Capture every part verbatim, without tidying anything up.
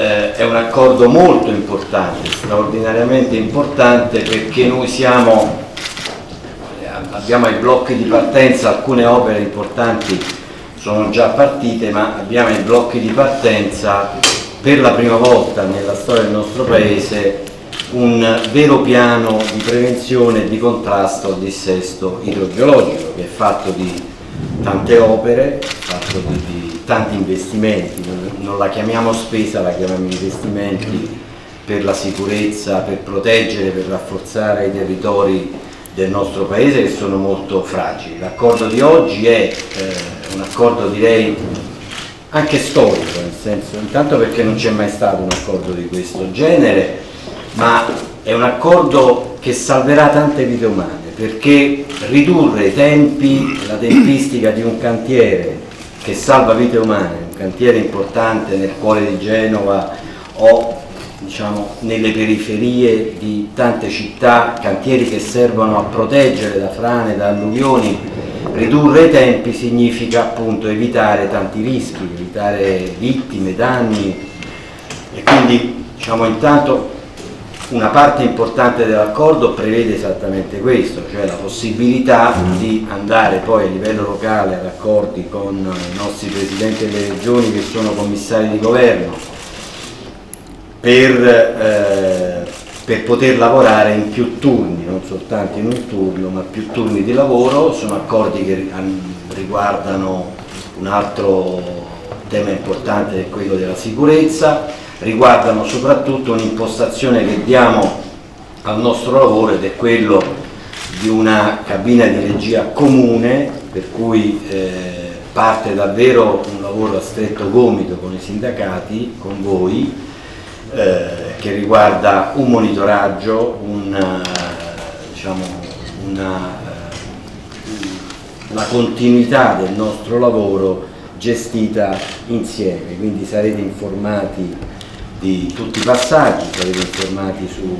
eh, è un accordo molto importante, straordinariamente importante, perché noi siamo, abbiamo ai blocchi di partenza, alcune opere importanti sono già partite, ma abbiamo ai blocchi di partenza per la prima volta nella storia del nostro Paese un vero piano di prevenzione e di contrasto al dissesto idrogeologico, che è fatto di tante opere, fatto di, di tanti investimenti, non, non la chiamiamo spesa, la chiamiamo investimenti per la sicurezza, per proteggere, per rafforzare i territori del nostro Paese che sono molto fragili. L'accordo di oggi è eh, un accordo, direi, anche storico, nel senso, intanto perché non c'è mai stato un accordo di questo genere, ma è un accordo che salverà tante vite umane, perché ridurre i tempi, la tempistica di un cantiere che salva vite umane, un cantiere importante nel cuore di Genova o diciamo nelle periferie di tante città, cantieri che servono a proteggere da frane, da alluvioni, ridurre i tempi significa appunto evitare tanti rischi, evitare vittime, danni, e quindi diciamo intanto una parte importante dell'accordo prevede esattamente questo, cioè la possibilità di andare poi a livello locale ad accordi con i nostri presidenti delle regioni che sono commissari di governo per, eh, per poter lavorare in più turni, non soltanto in un turno, ma più turni di lavoro. Sono accordi che riguardano un altro tema importante, che è quello della sicurezza, riguardano soprattutto un'impostazione che diamo al nostro lavoro, ed è quello di una cabina di regia comune, per cui eh, parte davvero un lavoro a stretto gomito con i sindacati, con voi, eh, che riguarda un monitoraggio, una, diciamo, una, la continuità del nostro lavoro gestita insieme, quindi sarete informati di tutti i passaggi, sarete informati su,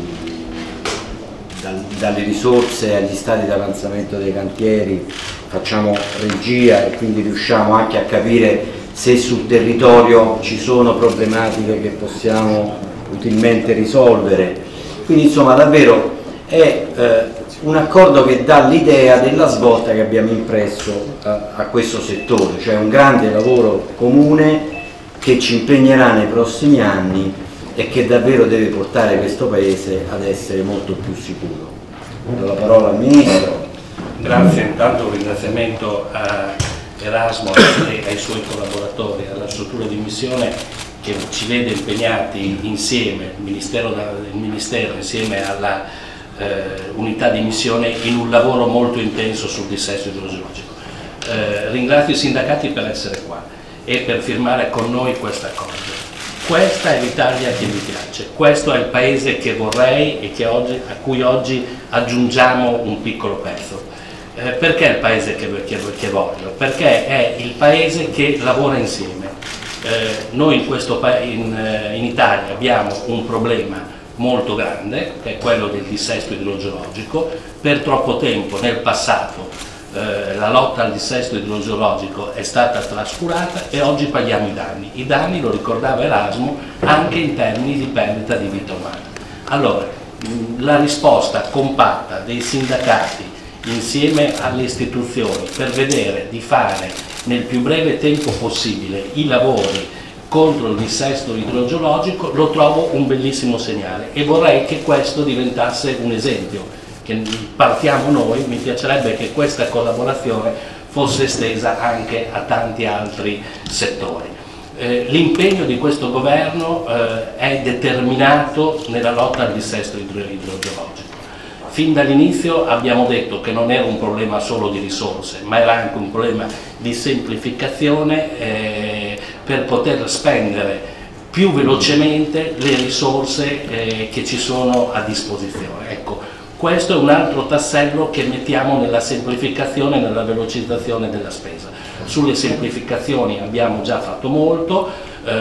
dal, dalle risorse agli stati di avanzamento dei cantieri, facciamo regia e quindi riusciamo anche a capire se sul territorio ci sono problematiche che possiamo utilmente risolvere. Quindi insomma davvero è eh, un accordo che dà l'idea della svolta che abbiamo impresso a, a questo settore, cioè un grande lavoro comune che ci impegnerà nei prossimi anni e che davvero deve portare questo Paese ad essere molto più sicuro. Do la parola al Ministro. Grazie, intanto un ringraziamento a Erasmo e ai suoi collaboratori, alla struttura di missione che ci vede impegnati insieme, il Ministero, il Ministero insieme alla eh, unità di missione, in un lavoro molto intenso sul dissesto idrogeologico. Eh, ringrazio i sindacati per essere qua e per firmare con noi questo accordo. Questa è l'Italia che mi piace, questo è il Paese che vorrei e che oggi, a cui oggi aggiungiamo un piccolo pezzo. Eh, perché è il Paese che, che, che voglio? Perché è il Paese che lavora insieme. Eh, noi in, questo, in, in Italia abbiamo un problema molto grande, che è quello del dissesto idrogeologico. Per troppo tempo nel passato Eh, la lotta al dissesto idrogeologico è stata trascurata e oggi paghiamo i danni. I danni, lo ricordava Erasmo, anche in termini di perdita di vita umana. Allora, mh, la risposta compatta dei sindacati insieme alle istituzioni per vedere di fare nel più breve tempo possibile i lavori contro il dissesto idrogeologico lo trovo un bellissimo segnale, e vorrei che questo diventasse un esempio. Che partiamo noi, mi piacerebbe che questa collaborazione fosse estesa anche a tanti altri settori. Eh, l'impegno di questo governo eh, è determinato nella lotta al dissesto idrogeologico. Fin dall'inizio abbiamo detto che non era un problema solo di risorse, ma era anche un problema di semplificazione eh, per poter spendere più velocemente le risorse eh, che ci sono a disposizione. Ecco, questo è un altro tassello che mettiamo nella semplificazione e nella velocizzazione della spesa. Sulle semplificazioni abbiamo già fatto molto, eh,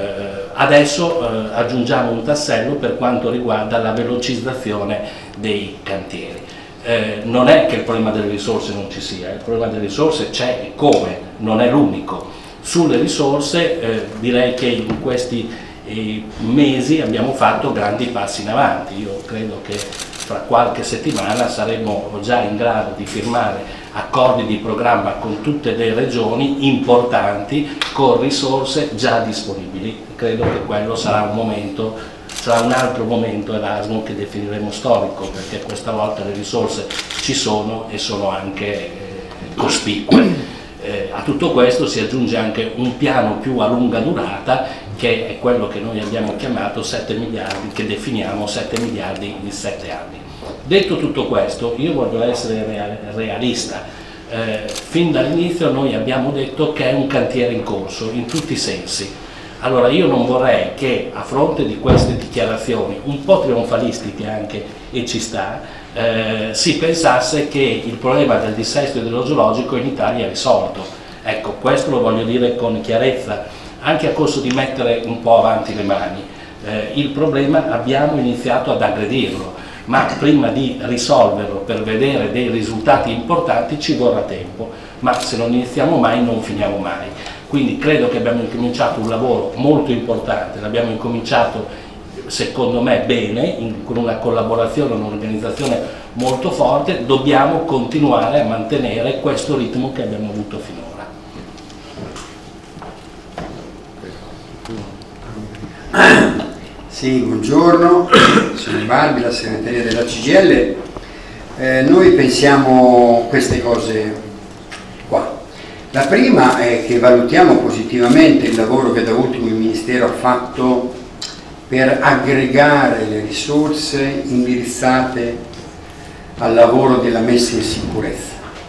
adesso eh, aggiungiamo un tassello per quanto riguarda la velocizzazione dei cantieri. Eh, non è che il problema delle risorse non ci sia, il problema delle risorse c'è e come, non è l'unico. Sulle risorse eh, direi che in questi mesi abbiamo fatto grandi passi in avanti. Io credo che fra qualche settimana saremo già in grado di firmare accordi di programma con tutte le regioni importanti con risorse già disponibili. Credo che quello sarà un momento, sarà un altro momento Erasmus che definiremo storico, perché questa volta le risorse ci sono e sono anche eh, cospicue. Eh, a tutto questo si aggiunge anche un piano più a lunga durata, che è quello che noi abbiamo chiamato sette miliardi, che definiamo sette miliardi in sette anni. Detto tutto questo, io voglio essere realista. Eh, fin dall'inizio noi abbiamo detto che è un cantiere in corso, in tutti i sensi. Allora io non vorrei che a fronte di queste dichiarazioni, un po' trionfalistiche anche, e ci sta, eh, si pensasse che il problema del dissesto idrogeologico in Italia è risolto. Ecco, questo lo voglio dire con chiarezza, anche a costo di mettere un po' avanti le mani. Eh, il problema abbiamo iniziato ad aggredirlo, ma prima di risolverlo per vedere dei risultati importanti ci vorrà tempo, ma se non iniziamo mai non finiamo mai. Quindi credo che abbiamo incominciato un lavoro molto importante, l'abbiamo incominciato secondo me bene, in, con una collaborazione, un'organizzazione molto forte. Dobbiamo continuare a mantenere questo ritmo che abbiamo avuto finora. Sì, buongiorno, sono Barbi, la segreteria della C G I L. Eh, noi pensiamo queste cose qua. La prima è che valutiamo positivamente il lavoro che da ultimo il Ministero ha fatto per aggregare le risorse indirizzate al lavoro della messa in sicurezza.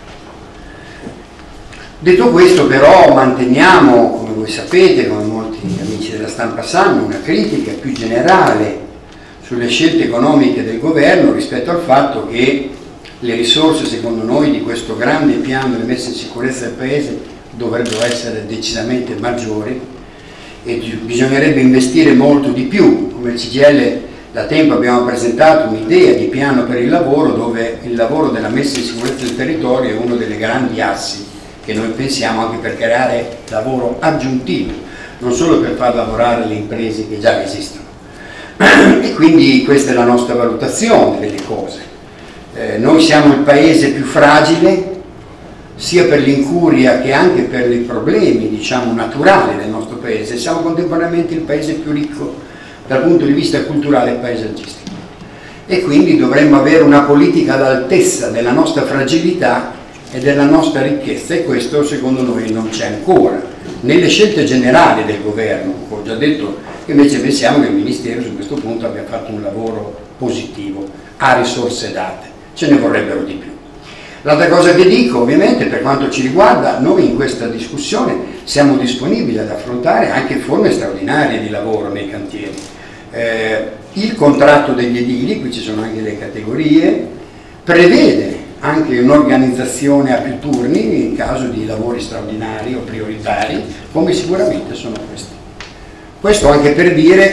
Detto questo, però, manteniamo, come voi sapete, come molti amici della stampa sanno, una critica più generale sulle scelte economiche del governo rispetto al fatto che le risorse, secondo noi, di questo grande piano di messa in sicurezza del Paese dovrebbero essere decisamente maggiori e bisognerebbe investire molto di più. Come C G I L da tempo abbiamo presentato un'idea di piano per il lavoro, dove il lavoro della messa in sicurezza del territorio è uno delle grandi assi che noi pensiamo, anche per creare lavoro aggiuntivo, non solo per far lavorare le imprese che già esistono. E quindi questa è la nostra valutazione delle cose. Eh, noi siamo il paese più fragile, sia per l'incuria che anche per i problemi, diciamo, naturali del nostro paese. Siamo contemporaneamente il paese più ricco dal punto di vista culturale e paesaggistico. E quindi dovremmo avere una politica all'altezza della nostra fragilità e della nostra ricchezza, e questo secondo noi non c'è ancora. Nelle scelte generali del governo, ho già detto che invece pensiamo che il Ministero su questo punto abbia fatto un lavoro positivo, ha risorse date, ce ne vorrebbero di più. L'altra cosa che dico, ovviamente, per quanto ci riguarda, noi in questa discussione siamo disponibili ad affrontare anche forme straordinarie di lavoro nei cantieri. Eh, il contratto degli edili, qui ci sono anche le categorie, prevede anche un'organizzazione a più turni in caso di lavori straordinari o prioritari, come sicuramente sono questi. Questo anche per dire,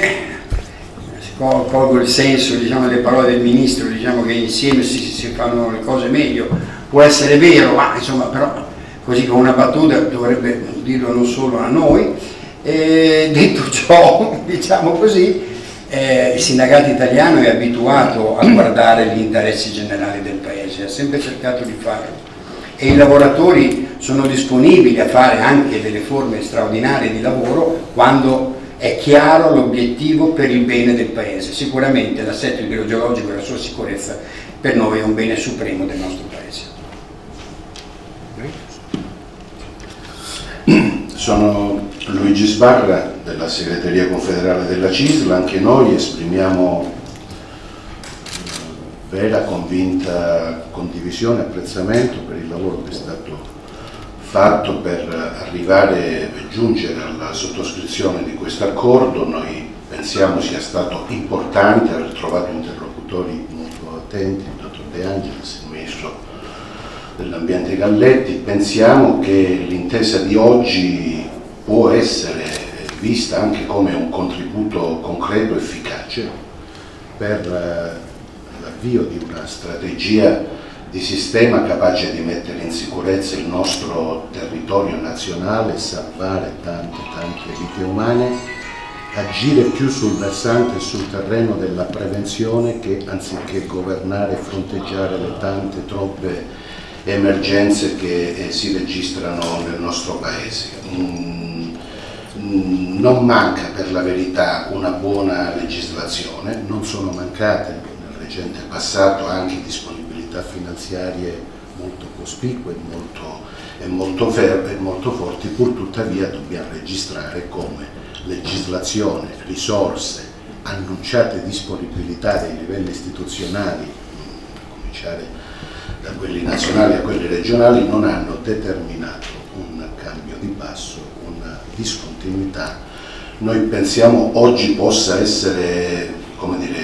colgo il senso, diciamo, delle parole del Ministro, diciamo che insieme si, si fanno le cose meglio, può essere vero, ma insomma, però così con una battuta dovrebbe dirlo non solo a noi. E detto ciò, diciamo così, Eh, il sindacato italiano è abituato a guardare gli interessi generali del Paese, ha sempre cercato di farlo, e i lavoratori sono disponibili a fare anche delle forme straordinarie di lavoro quando è chiaro l'obiettivo per il bene del Paese. Sicuramente l'assetto idrogeologico e la sua sicurezza per noi è un bene supremo del nostro Paese. Sono Luigi Sbarra della segreteria confederale della C I S L. Anche noi esprimiamo vera, convinta condivisione e apprezzamento per il lavoro che è stato fatto per arrivare e giungere alla sottoscrizione di questo accordo. Noi pensiamo sia stato importante aver trovato interlocutori molto attenti, il dottor De Angelis, il ministro dell'ambiente Galletti. Pensiamo che l'intesa di oggi può essere vista anche come un contributo concreto e efficace per l'avvio di una strategia di sistema capace di mettere in sicurezza il nostro territorio nazionale, salvare tante tante vite umane agire più sul versante e sul terreno della prevenzione che anziché governare e fronteggiare le tante, troppe emergenze che eh, si registrano nel nostro Paese. Mm, mm, non manca per la verità una buona legislazione, non sono mancate nel recente passato anche disponibilità finanziarie molto cospicue e molto, e molto, ferme, e molto forti, pur tuttavia dobbiamo registrare come legislazione, risorse, annunciate disponibilità dei livelli istituzionali, a cominciare da quelli nazionali a quelli regionali, non hanno determinato un cambio di passo, una discontinuità. Noi pensiamo oggi possa essere, come dire,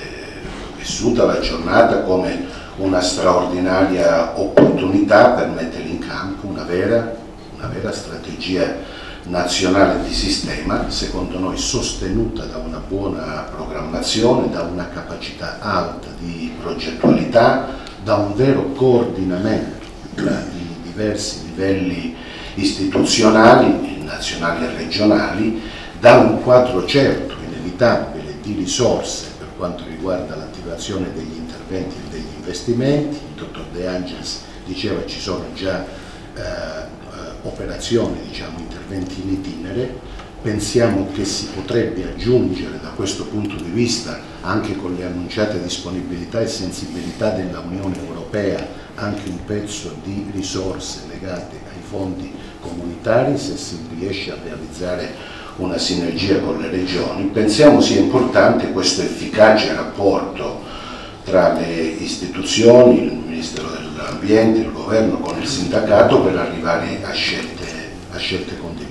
vissuta la giornata come una straordinaria opportunità per mettere in campo una vera, una vera strategia nazionale di sistema, secondo noi sostenuta da una buona programmazione, da una capacità alta di progettualità, da un vero coordinamento tra i diversi livelli istituzionali, nazionali e regionali, da un quadro certo, inevitabile, di risorse per quanto riguarda l'attivazione degli interventi e degli investimenti. Il dottor De Angelis diceva che ci sono già eh, operazioni, diciamo, interventi in itinere. Pensiamo che si potrebbe aggiungere da questo punto di vista, anche con le annunciate disponibilità e sensibilità della Unione Europea, anche un pezzo di risorse legate ai fondi comunitari, se si riesce a realizzare una sinergia con le regioni. Pensiamo sia importante questo efficace rapporto tra le istituzioni, il Ministero dell'Ambiente, il Governo con il sindacato, per arrivare a scelte, a scelte condivise.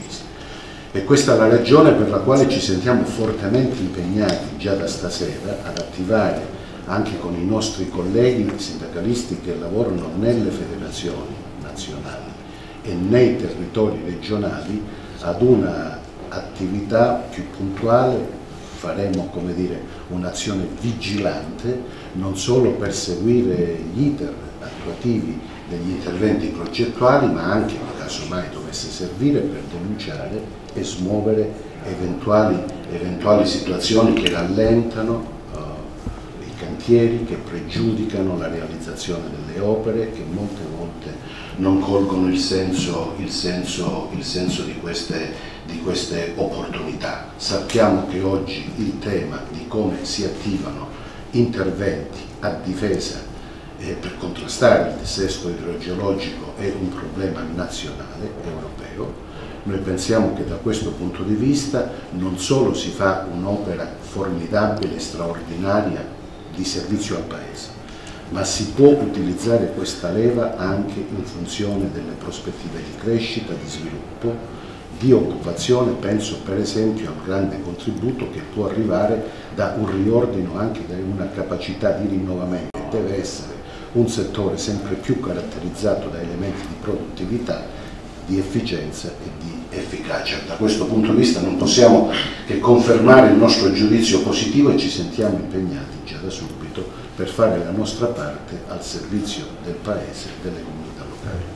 E questa è la ragione per la quale ci sentiamo fortemente impegnati già da stasera ad attivare, anche con i nostri colleghi sindacalisti che lavorano nelle federazioni nazionali e nei territori regionali, ad una attività più puntuale. Faremo, come dire, un'azione vigilante, non solo per seguire gli iter attuativi degli interventi progettuali, ma anche, caso mai dovesse servire, per denunciare e smuovere eventuali, eventuali situazioni che rallentano uh, i cantieri, che pregiudicano la realizzazione delle opere, che molte volte non colgono il senso, il senso, il senso di queste di queste opportunità. Sappiamo che oggi il tema di come si attivano interventi a difesa eh, per contrastare il dissesto idrogeologico è un problema nazionale, europeo. Noi pensiamo che da questo punto di vista non solo si fa un'opera formidabile, straordinaria di servizio al Paese, ma si può utilizzare questa leva anche in funzione delle prospettive di crescita, di sviluppo, di occupazione. Penso per esempio a un grande contributo che può arrivare da un riordino anche da una capacità di rinnovamento. Deve essere un settore sempre più caratterizzato da elementi di produttività, di efficienza e di efficacia. Da questo punto di vista non possiamo che confermare il nostro giudizio positivo e ci sentiamo impegnati già da subito per fare la nostra parte al servizio del Paese e delle comunità locali.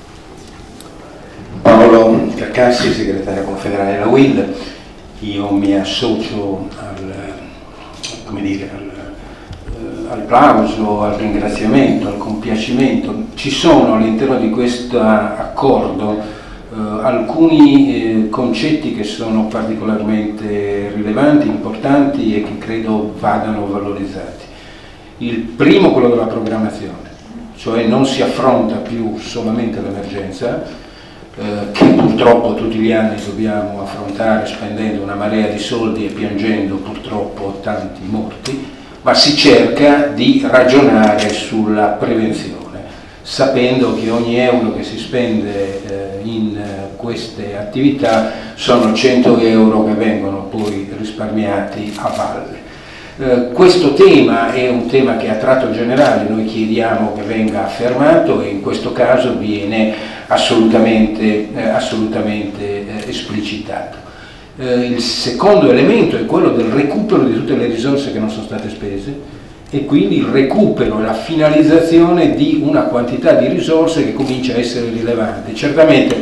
Paolo Caccassi, segretario confederale della U I L. Io mi associo al, come dire, al, al plauso, al ringraziamento, al compiacimento. Ci sono all'interno di questo accordo eh, alcuni eh, concetti che sono particolarmente rilevanti, importanti e che credo vadano valorizzati. Il primo, quello della programmazione, cioè non si affronta più solamente l'emergenza, Eh, che purtroppo tutti gli anni dobbiamo affrontare spendendo una marea di soldi e piangendo purtroppo tanti morti, ma si cerca di ragionare sulla prevenzione, sapendo che ogni euro che si spende eh, in eh, queste attività sono cento euro che vengono poi risparmiati a valle. Eh, questo tema è un tema che a tratto generale noi chiediamo che venga affermato e in questo caso viene assolutamente, eh, assolutamente eh, esplicitato. Eh, il secondo elemento è quello del recupero di tutte le risorse che non sono state spese e quindi il recupero e la finalizzazione di una quantità di risorse che comincia a essere rilevante. Certamente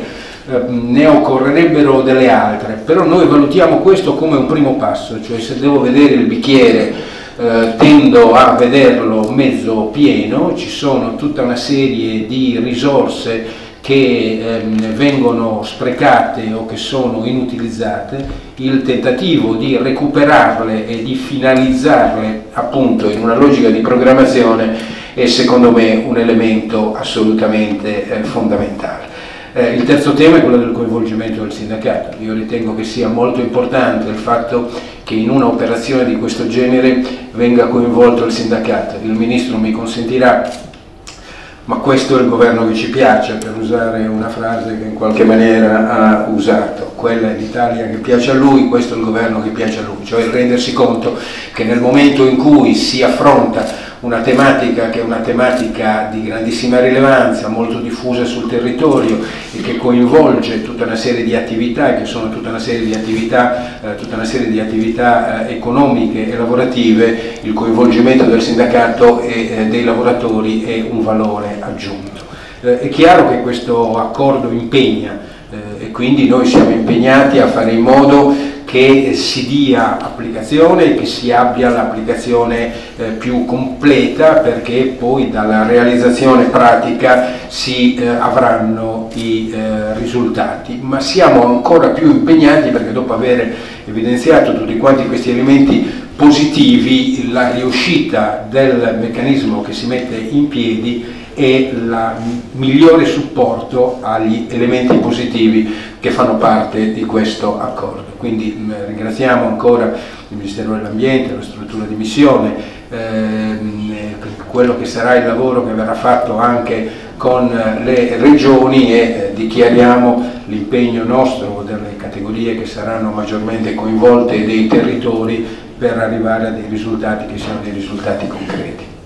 eh, ne occorrerebbero delle altre, però noi valutiamo questo come un primo passo, cioè se devo vedere il bicchiere eh, tendo a vederlo mezzo pieno, ci sono tutta una serie di risorse che ehm, vengono sprecate o che sono inutilizzate. Il tentativo di recuperarle e di finalizzarle appunto in una logica di programmazione è secondo me un elemento assolutamente eh, fondamentale. Eh, il terzo tema è quello del coinvolgimento del sindacato. Io ritengo che sia molto importante il fatto che in un'operazione di questo genere venga coinvolto il sindacato. Il Ministro mi consentirà, ma questo è il governo che ci piace, per usare una frase che in qualche maniera ha usato. Quella è l'Italia che piace a lui, questo è il governo che piace a lui, cioè il rendersi conto che nel momento in cui si affronta una tematica che è una tematica di grandissima rilevanza, molto diffusa sul territorio e che coinvolge tutta una serie di attività, che sono tutta una serie di attività, eh, tutta una serie di attività eh, economiche e lavorative, il coinvolgimento del sindacato e eh, dei lavoratori è un valore aggiunto. Eh, è chiaro che questo accordo impegna eh, e quindi noi siamo impegnati a fare in modo che si dia applicazione e che si abbia l'applicazione eh, più completa, perché poi dalla realizzazione pratica si eh, avranno i eh, risultati. Ma siamo ancora più impegnati perché dopo aver evidenziato tutti quanti questi elementi positivi, la riuscita del meccanismo che si mette in piedi è il migliore supporto agli elementi positivi che fanno parte di questo accordo. Quindi mh, ringraziamo ancora il Ministero dell'Ambiente, la struttura di missione, ehm, quello che sarà il lavoro che verrà fatto anche con le regioni e eh, dichiariamo l'impegno nostro delle categorie che saranno maggiormente coinvolte e dei territori per arrivare a dei risultati che siano dei risultati concreti.